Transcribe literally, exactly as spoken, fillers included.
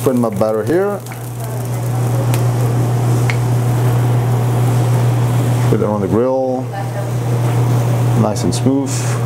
spread my batter here. Put it on the grill, nice and smooth.